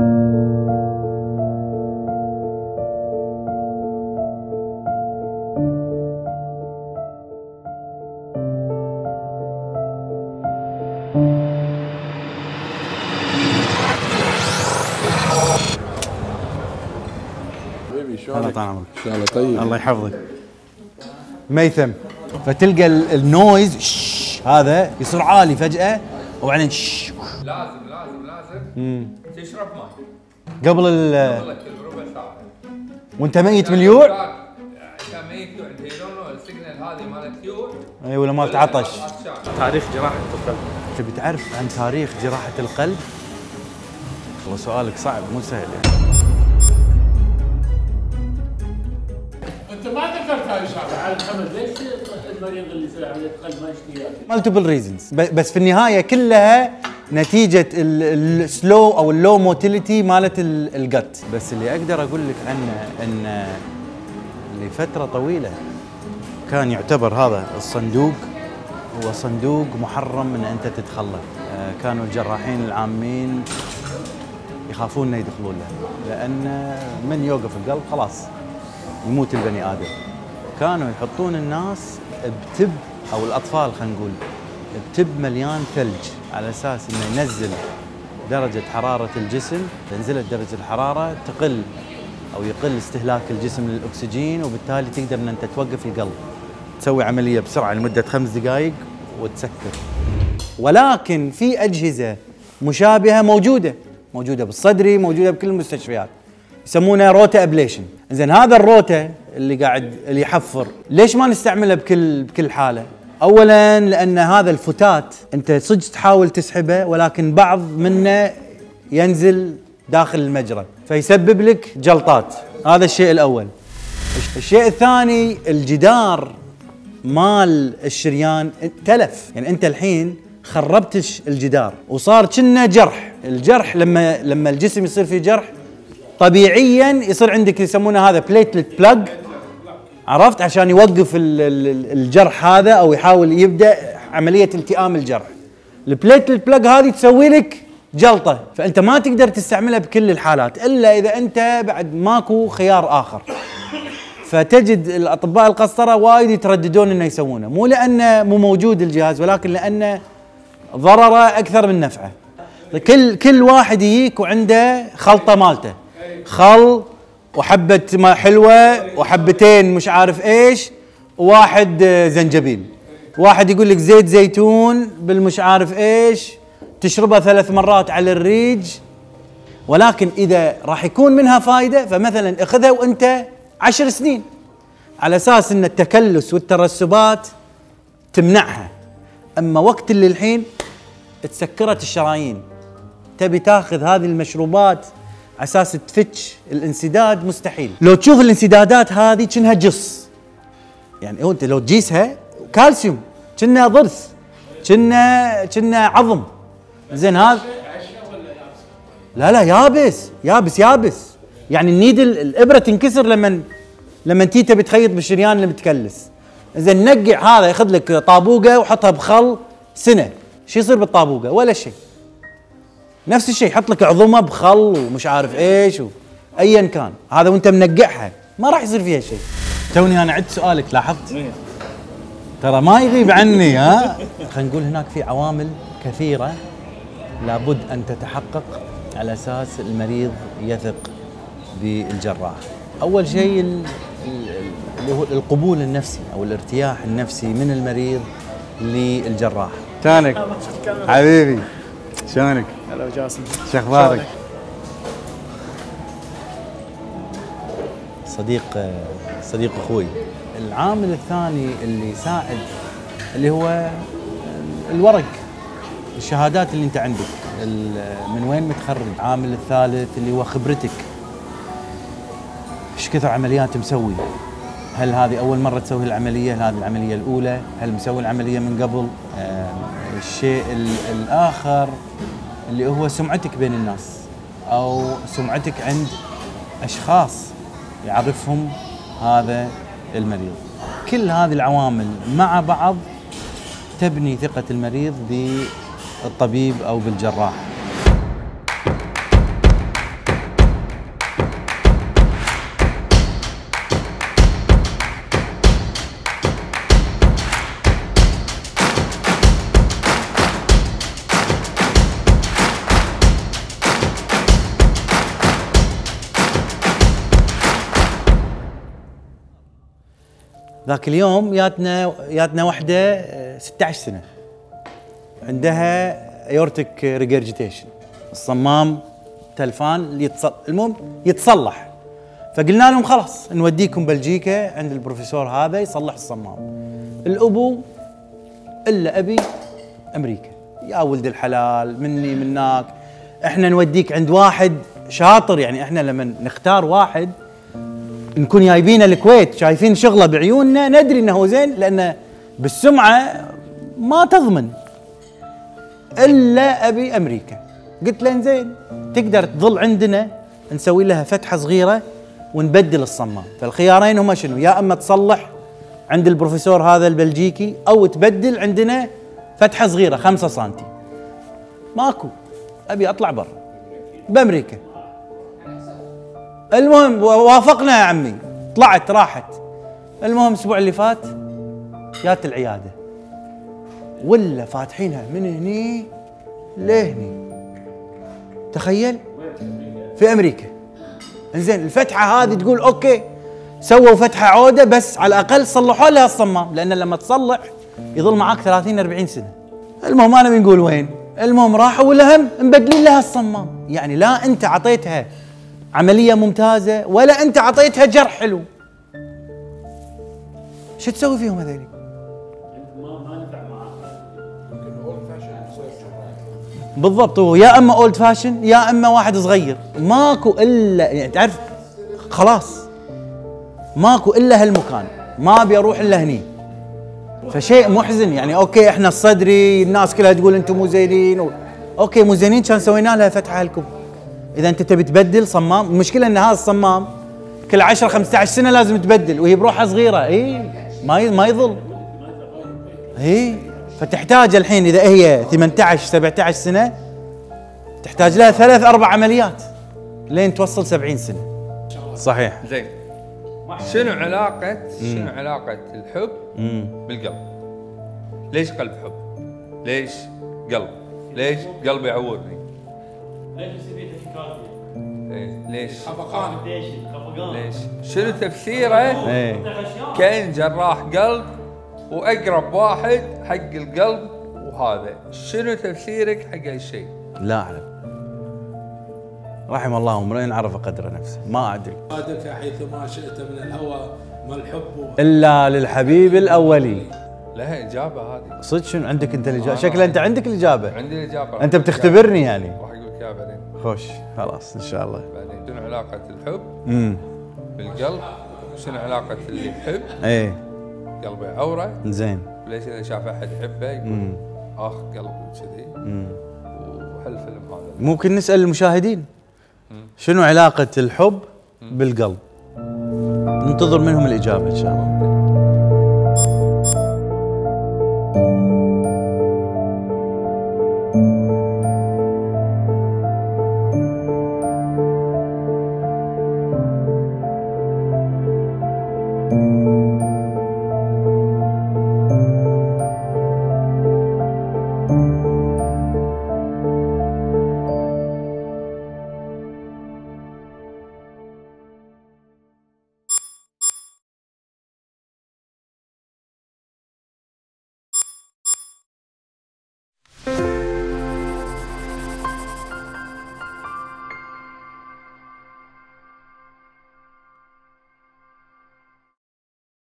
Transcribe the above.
الله طال عمرك. ان شاء الله طيب. الله يحفظك. ميثم، فتلقى النويز هذا يصير عالي فجأة وبعدين لازم تشرب ماء قبل ربع ساعة وانت ميت من اليوع؟ عشان ميت يوع يديرونه السيجنال هذه مالت يوع. اي ولا مالت عطش. تاريخ جراحة القلب. تبي تعرف عن تاريخ جراحة القلب؟ والله سؤالك صعب مو سهل يعني. انت ما ذكرت هاي الشغله على محمد، ليش المريض اللي يسوي عمليه قلب ما يشتهي ياكل؟ مالتيبل ريزنز، بس في النهايه كلها نتيجه السلو او اللو موتيليتي مالت الجت. بس اللي اقدر اقول لك عنه ان لفتره طويله كان يعتبر هذا الصندوق هو صندوق محرم ان انت تدخل له. كانوا الجراحين العامين يخافون انه يدخلون له، لان من يوقف القلب خلاص يموت البني ادم. كانوا يحطون الناس بتب او الاطفال خلينا نقول بتب مليان ثلج على اساس انه ينزل درجه حراره الجسم، تنزلت درجه الحراره تقل او يقل استهلاك الجسم للاكسجين، وبالتالي تقدر ان انت توقف القلب. تسوي عمليه بسرعه لمده 5 دقائق وتسكر. ولكن في اجهزه مشابهه موجوده بالصدري، موجوده بكل المستشفيات، يسمونه روتا ابليشن. زين هذا الروتا اللي يحفر، ليش ما نستعمله بكل حاله؟ اولا لان هذا الفتات انت صدق تحاول تسحبه، ولكن بعض منه ينزل داخل المجرى فيسبب لك جلطات. هذا الشيء الاول. الشيء الثاني الجدار مال الشريان تلف، يعني انت الحين خربت الجدار وصار كأنه جرح. الجرح لما الجسم يصير فيه جرح طبيعيا يصير عندك يسمونه هذا بليتلت بلاج، عرفت؟ عشان يوقف الجرح هذا او يحاول يبدا عمليه التئام الجرح. البليتلت بلاج هذه تسوي لك جلطه، فانت ما تقدر تستعملها بكل الحالات الا اذا انت بعد ماكو خيار اخر. فتجد الاطباء القسطره وايد يترددون انه يسوونه، مو لانه مو موجود الجهاز، ولكن لانه ضرره اكثر من نفعه. كل واحد يجيك وعنده خلطه مالته، خل وحبه ماء حلوه وحبتين مش عارف ايش وواحد زنجبيل، واحد يقول لك زيت زيتون بالمش عارف ايش، تشربها 3 مرات على الريج. ولكن اذا راح يكون منها فائده فمثلا اخذها وانت 10 سنين على اساس ان التكلس والترسبات تمنعها. اما وقت اللي الحين تسكرت الشرايين، تبي تاخذ هذه المشروبات على اساس تفتش الانسداد، مستحيل. لو تشوف الانسدادات هذه كأنها جص، يعني هو انت لو تجيسها كالسيوم، كأنها ضرس، كأنها عظم. زين هذا لا يابس، يعني النيدل الابره تنكسر لما انت تبي تخيط بالشريان اللي متكلس. زين نقع هذا، ياخذ لك طابوقه وحطها بخل سنه، شو يصير بالطابوقه؟ ولا شيء. نفس الشيء يحط لك عظمه بخل ومش عارف ايش ايا كان، هذا وانت منقعها ما راح يصير فيها شيء. توني انا عدت سؤالك، لاحظت؟ ترى ما يغيب عني. ها خلينا نقول هناك في عوامل كثيره لابد ان تتحقق على اساس المريض يثق بالجراح. اول شيء اللي هو القبول النفسي او الارتياح النفسي من المريض للجراح. شلونك حبيبي؟ شلونك؟ هلا جاسم، شو اخبارك؟ صديق اخوي. العامل الثاني اللي يساعد اللي هو الورق، الشهادات اللي انت عندك، من وين متخرج. العامل الثالث اللي هو خبرتك، ايش كثر عمليات مسوي، هل هذه اول مره تسوي العمليه، هل هذه العمليه الاولى، هل مسوي العمليه من قبل. الشيء الاخر اللي هو سمعتك بين الناس او سمعتك عند اشخاص يعرفهم هذا المريض. كل هذه العوامل مع بعض تبني ثقة المريض بالطبيب او بالجراح. ذاك اليوم ياتنا وحده 16 سنه عندها ايورتيك ريجرجيتيشن، الصمام تلفان المهم يتصلح. فقلنا لهم خلاص نوديكم بلجيكا عند البروفيسور هذا يصلح الصمام. الابو الا ابي امريكا، يا ولد الحلال مني مناك، احنا نوديك عند واحد شاطر. يعني احنا لما نختار واحد نكون جايبينه الكويت شايفين شغله بعيوننا ندري انه هو زين، لان بالسمعه ما تضمن. الا ابي امريكا. قلت له زين تقدر تظل عندنا نسوي لها فتحه صغيره ونبدل الصمام. فالخيارين هما شنو؟ يا اما تصلح عند البروفيسور هذا البلجيكي او تبدل عندنا فتحه صغيره 5 سنتي. ماكو، ابي اطلع برا بامريكا. المهم وافقنا يا عمي، طلعت راحت. المهم الاسبوع اللي فات جات العياده ولا فاتحينها من هني لهني، تخيل، في امريكا. انزين الفتحه هذه تقول اوكي سووا فتحه عوده، بس على الاقل صلحوا لها الصمام، لان لما تصلح يظل معاك 30 40 سنه. المهم انا بنقول وين؟ المهم راحوا ولا هم مبدلين لها الصمام. يعني لا انت عطيتها عمليه ممتازه ولا انت عطيتها جرح حلو. شو تسوي فيهم هذول؟ ما نفع معاه. بالضبط، هو يا اما اولد فاشن يا اما واحد صغير، ماكو الا يعني تعرف خلاص ماكو الا هالمكان، ما ابي اروح الا هني. فشيء محزن. يعني اوكي احنا الصدري الناس كلها تقول انتم مو زينين اوكي مو زينين، كان سوينا لها فتحه هالكم. اذا انت تبي تبدل صمام، المشكله ان هذا الصمام كل 10 15 سنه لازم تبدل، وهي بروحها صغيره اي ما يظل. اي فتحتاج الحين اذا هي 18 17 سنه تحتاج لها 3 4 عمليات لين توصل 70 سنه. صحيح. زين شنو علاقة الحب بالقلب؟ ليش قلب حب؟ ليش قلب؟ ليش قلب يعورني؟ ليش يصير فيه تكيكارديا؟ ليش؟ خفقان. ليش؟ شنو تفسيره كأن جراح قلب واقرب واحد حق القلب وهذا؟ شنو تفسيرك حق هالشيء؟ لا اعلم، رحم الله امرئ عرف قدر نفسه، ما ادري. عادك حيثما شئت من الهوى ما الحب الا للحبيب الاولي. لها اجابه هذه صدق؟ شنو عندك انت الاجابه؟ شكله انت عندك الاجابه. عندي الاجابه. انت بتختبرني يعني. راح اقول لك اياها بعدين. خوش خلاص ان شاء الله. بعدين شنو علاقه الحب بالقلب؟ شنو علاقه اللي يحب ايه قلبه عوره؟ زين. ليش اذا شاف احد يحبه يقول اخ قلبي كذي؟ وهالفيلم هذا ممكن نسال المشاهدين شنو علاقه الحب بالقلب؟ ننتظر منهم الاجابه ان شاء الله.